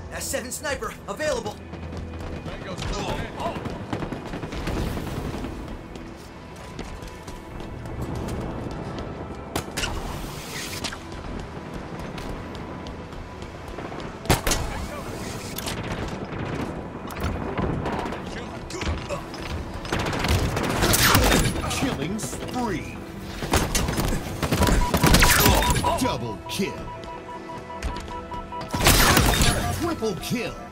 S7 sniper available. Mango's closing in. Killing spree. Double kill. Triple kill.